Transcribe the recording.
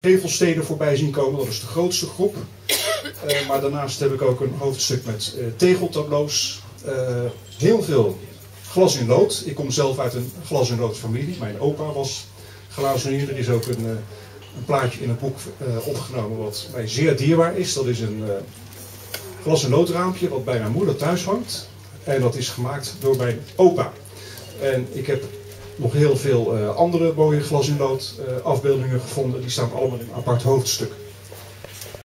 gevelstenen voorbij zien komen. Dat is de grootste groep. Maar daarnaast heb ik ook een hoofdstuk met tegeltableaus. Heel veel glas in lood. Ik kom zelf uit een glas in lood familie. Mijn opa was glazuinier. Er is ook een plaatje in het boek opgenomen wat mij zeer dierbaar is. Dat is een glas in loodraampje wat bij mijn moeder thuis hangt. En dat is gemaakt door mijn opa. En ik heb nog heel veel andere mooie glas in lood afbeeldingen gevonden. Die staan allemaal in een apart hoofdstuk.